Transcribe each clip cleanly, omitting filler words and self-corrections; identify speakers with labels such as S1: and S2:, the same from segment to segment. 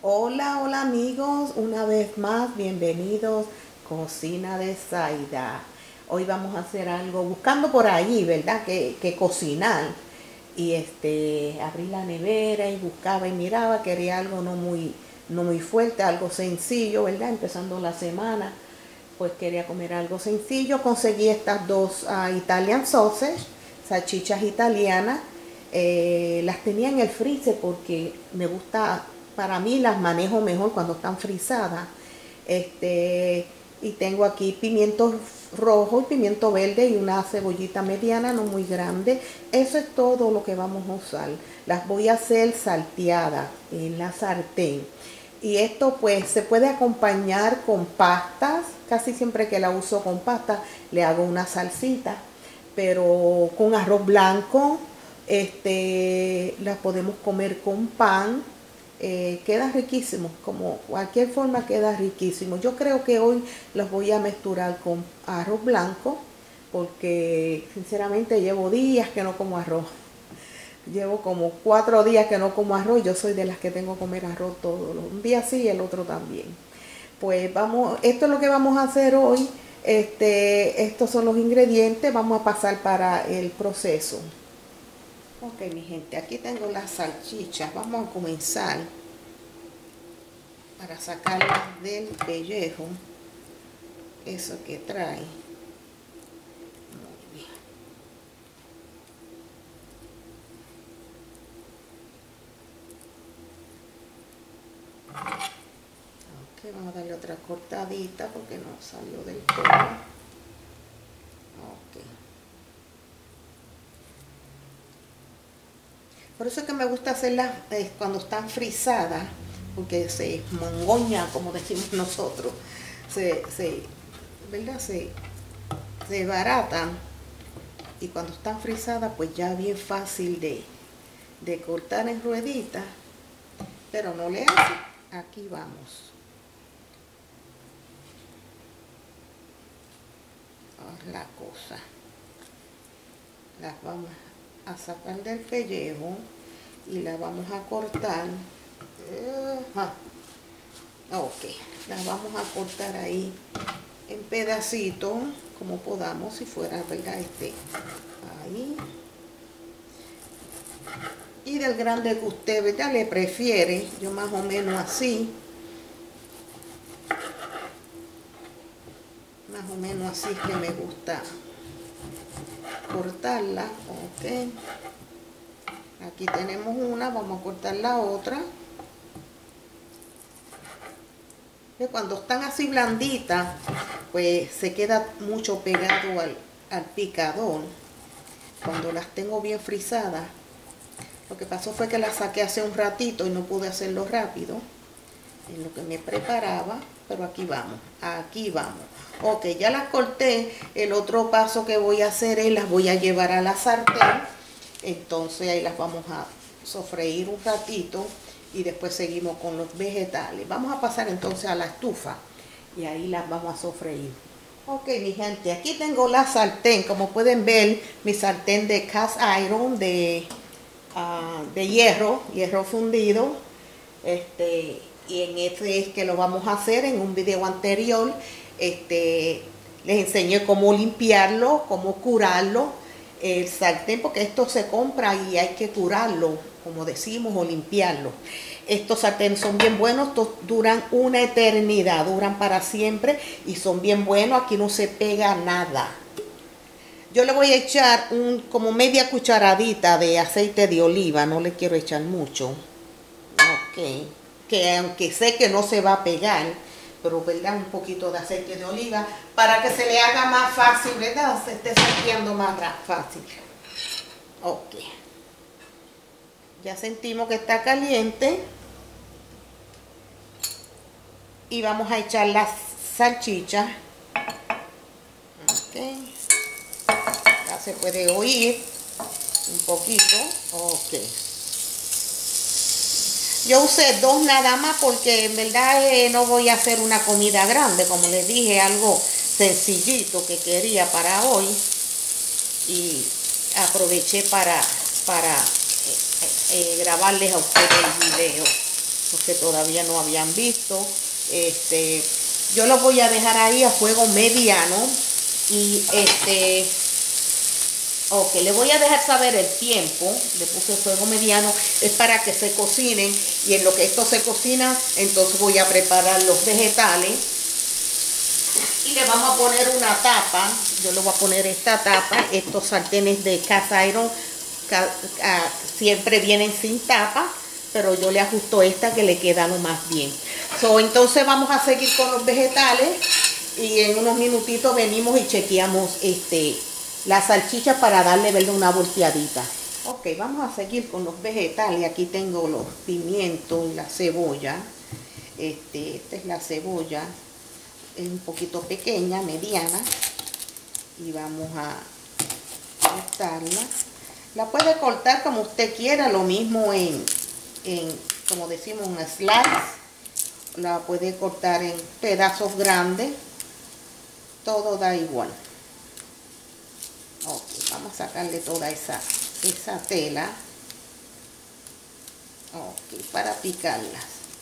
S1: Hola, hola amigos, una vez más, bienvenidos a Cocina de Zaida. Hoy vamos a hacer algo, buscando por ahí, ¿verdad? Que cocinar. Y abrí la nevera y buscaba y miraba, quería algo no muy fuerte, algo sencillo, ¿verdad? Empezando la semana, pues quería comer algo sencillo. Conseguí estas dos Italian sausage, salchichas italianas. Las tenía en el freezer porque me gusta, para mí las manejo mejor cuando están frisadas. Y tengo aquí pimiento rojo y pimiento verde y una cebollita mediana, no muy grande. Eso es todo lo que vamos a usar. Las voy a hacer salteadas en la sartén. Y esto pues se puede acompañar con pastas. Casi siempre que la uso con pasta le hago una salsita. Pero con arroz blanco, las podemos comer con pan. Queda riquísimo, como cualquier forma queda riquísimo. Yo creo que hoy los voy a mezclar con arroz blanco porque sinceramente llevo días que no como arroz. Llevo como 4 días que no como arroz. Yo soy de las que tengo que comer arroz todos los un día sí y el otro también. Pues vamos, esto es lo que vamos a hacer hoy. Estos son los ingredientes. Vamos a pasar para el proceso. Ok, mi gente, aquí tengo las salchichas. Vamos a comenzar para sacarlas del pellejo, eso que trae. Muy bien. Ok, vamos a darle otra cortadita porque no salió del todo. Ok. Por eso es que me gusta hacerlas cuando están frisadas, porque se mongoña, como decimos nosotros, ¿verdad? Se baratan, y cuando están frisadas pues ya bien fácil de cortar en rueditas, pero no le hace. Aquí vamos. La cosa. Las vamos a sacar del pellejo y la vamos a cortar. Ok, las vamos a cortar ahí en pedacitos como podamos, si fuera, ¿verdad? Ahí. Y del grande que usted, ¿verdad?, le prefiere. Yo más o menos así. Más o menos así que me gusta cortarla. Ok. Aquí tenemos una, vamos a cortar la otra. Cuando están así blanditas, pues se queda mucho pegado al picador. Cuando las tengo bien frisadas, lo que pasó fue que las saqué hace un ratito y no pude hacerlo rápido en lo que me preparaba, pero aquí vamos, aquí vamos. Ok, ya las corté. El otro paso que voy a hacer es las voy a llevar a la sartén. Entonces ahí las vamos a sofreír un ratito y después seguimos con los vegetales. Vamos a pasar entonces a la estufa y ahí las vamos a sofreír. Ok, mi gente, aquí tengo la sartén. Como pueden ver, mi sartén de cast iron, de hierro fundido. Y en este es que lo vamos a hacer. En un video anterior les enseñé cómo limpiarlo, cómo curarlo el sartén, porque esto se compra y hay que curarlo, como decimos, o limpiarlo. Estos sartenes son bien buenos, estos duran una eternidad, duran para siempre y son bien buenos. Aquí no se pega nada. Yo le voy a echar como media cucharadita de aceite de oliva, no le quiero echar mucho. Ok, que aunque sé que no se va a pegar, pero ¿verdad? Un poquito de aceite de oliva para que se le haga más fácil, ¿verdad? Se esté salteando más fácil. Ok. Ya sentimos que está caliente. Y vamos a echar las salchichas. Ok. Ya se puede oír un poquito. Ok. Yo usé 2 nada más porque en verdad no voy a hacer una comida grande. Como les dije, algo sencillito que quería para hoy. Y aproveché para grabarles a ustedes el video. porque todavía no habían visto. Yo lo voy a dejar ahí a fuego mediano y ok, le voy a dejar saber el tiempo. Le puse fuego mediano, es para que se cocinen, y en lo que esto se cocina, entonces voy a preparar los vegetales y le vamos a poner una tapa. Yo le voy a poner esta tapa. Estos sartenes de cast iron siempre vienen sin tapa, pero yo le ajusto esta que le queda lo más bien. Entonces vamos a seguir con los vegetales y en unos minutitos venimos y chequeamos las salchichas para darle una volteadita. Ok, vamos a seguir con los vegetales. Aquí tengo los pimientos y la cebolla. Esta es la cebolla, es un poquito pequeña, mediana, y vamos a cortarla. La puede cortar como usted quiera, lo mismo como decimos, un slice. La puede cortar en pedazos grandes, todo da igual. Ok, vamos a sacarle toda esa tela, ok, para picarlas.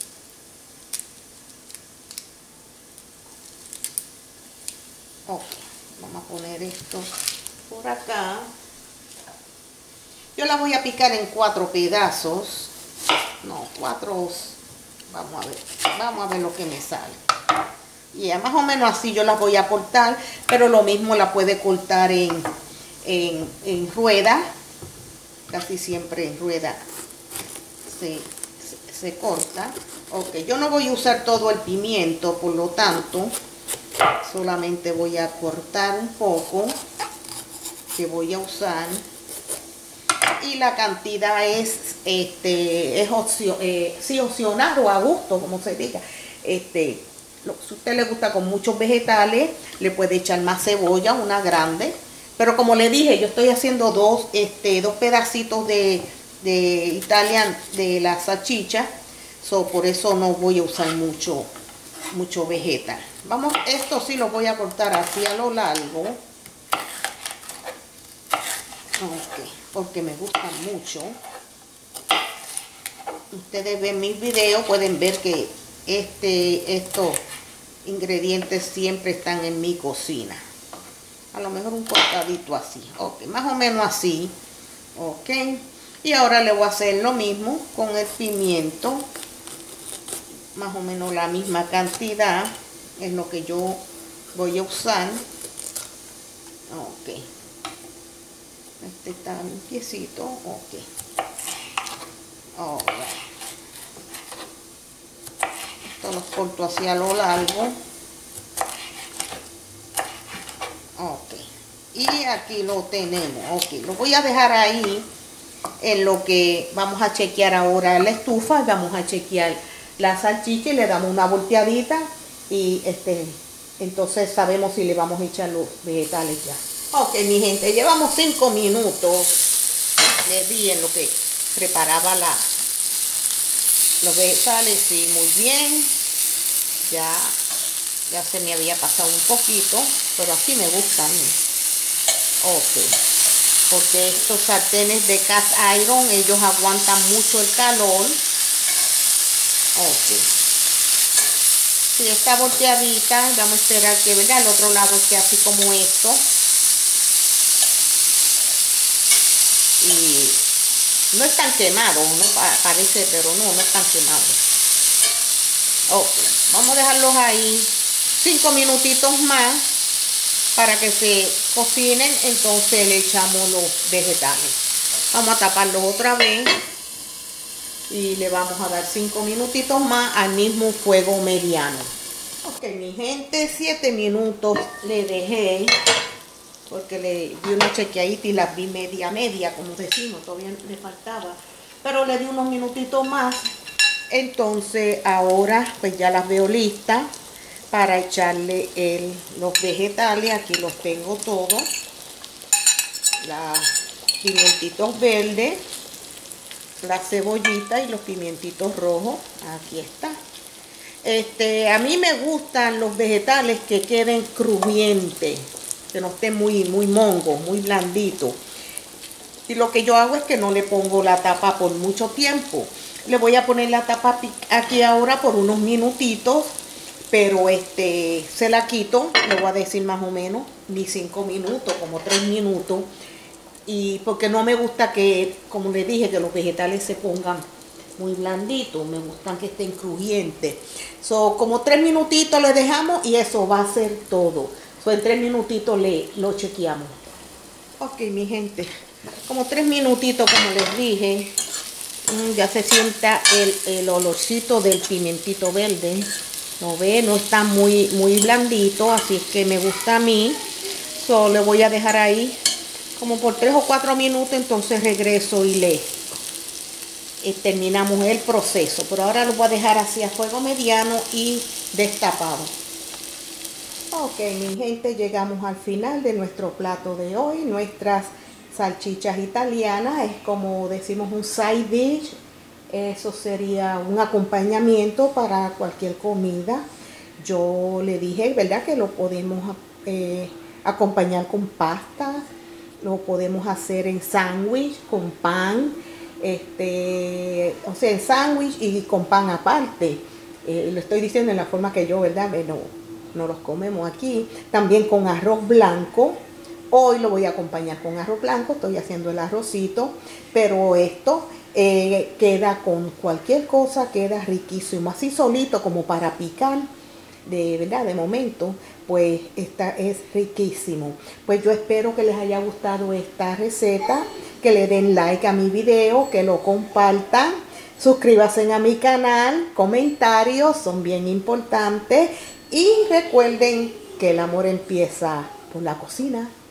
S1: Ok, vamos a poner esto por acá. Yo la voy a picar en 4 pedazos. No, 4. Vamos a ver lo que me sale. Y ya más o menos así yo las voy a cortar, pero lo mismo la puede cortar en rueda. Casi siempre en rueda se corta. Ok, yo no voy a usar todo el pimiento, por lo tanto solamente voy a cortar un poco que voy a usar, y la cantidad es opcional o a gusto, como se diga. Si a usted le gusta con muchos vegetales, le puede echar más cebolla, una grande, pero como le dije, yo estoy haciendo dos pedacitos de Italian de la salchicha, por eso no voy a usar mucho vegetal. Esto sí lo voy a cortar así a lo largo. Ok, porque me gustan mucho. Ustedes ven mis videos, pueden ver que estos ingredientes siempre están en mi cocina. A lo mejor un cortadito así. Ok, más o menos así. Ok, y ahora le voy a hacer lo mismo con el pimiento. Más o menos la misma cantidad es lo que yo voy a usar. Ok. Este está limpiecito. Ok. Esto los corto así a lo largo. Ok. Y aquí lo tenemos. Ok. Lo voy a dejar ahí en lo que vamos a chequear ahora la estufa. Vamos a chequear la salchicha y le damos una volteadita. Y entonces sabemos si le vamos a echar los vegetales ya. Ok, mi gente, llevamos 5 minutos. Le di en lo que preparaba los vegetales. Sí, muy bien. Ya se me había pasado un poquito, pero así me gusta a mí. Ok, porque estos sartenes de cast iron, ellos aguantan mucho el calor. Ok. Si está volteadita, vamos a esperar que, ¿verdad?, el otro lado esté así como esto. Y no están quemados, no parece, pero no están quemados. Ok, vamos a dejarlos ahí 5 minutitos más para que se cocinen. Entonces le echamos los vegetales. Vamos a taparlos otra vez y le vamos a dar 5 minutitos más al mismo fuego mediano. Ok, mi gente, 7 minutos le dejé, porque le di una chequeadita y las vi media, como decimos, todavía le faltaba, pero le di unos minutitos más. Entonces ahora pues ya las veo listas para echarle los vegetales. Aquí los tengo todos, los pimientitos verdes, la cebollita y los pimientitos rojos. Aquí está. A mí me gustan los vegetales que queden crujientes, que no estén muy mongos, muy blanditos. Y lo que yo hago es que no le pongo la tapa por mucho tiempo. Le voy a poner la tapa aquí ahora por unos minutitos, pero se la quito, le voy a decir más o menos, ni 5 minutos, como 3 minutos. Y porque no me gusta que, como les dije, que los vegetales se pongan muy blanditos, me gustan que estén crujientes. Como 3 minutitos le dejamos y eso va a ser todo. En 3 minutitos lo chequeamos. Ok, mi gente, como 3 minutitos, como les dije, ya se sienta el olorcito del pimentito verde. ¿No ve? No está muy blandito, así es que me gusta a mí. Le voy a dejar ahí como por 3 o 4 minutos, entonces regreso y terminamos el proceso. Pero ahora lo voy a dejar así a fuego mediano y destapado. Ok, mi gente, llegamos al final de nuestro plato de hoy. Nuestras salchichas italianas, es como decimos un side dish. Eso sería un acompañamiento para cualquier comida. Yo le dije, ¿verdad?, que lo podemos acompañar con pasta, lo podemos hacer en sándwich, con pan, o sea, en sándwich y con pan aparte. Lo estoy diciendo en la forma que yo, ¿verdad?, no los comemos aquí. También con arroz blanco. Hoy lo voy a acompañar con arroz blanco, estoy haciendo el arrocito, pero esto queda con cualquier cosa, queda riquísimo, así solito como para picar, verdad, de momento, pues esta es riquísimo. Pues yo espero que les haya gustado esta receta, que le den like a mi video, que lo compartan, suscríbanse a mi canal, comentarios son bien importantes y recuerden que el amor empieza por la cocina.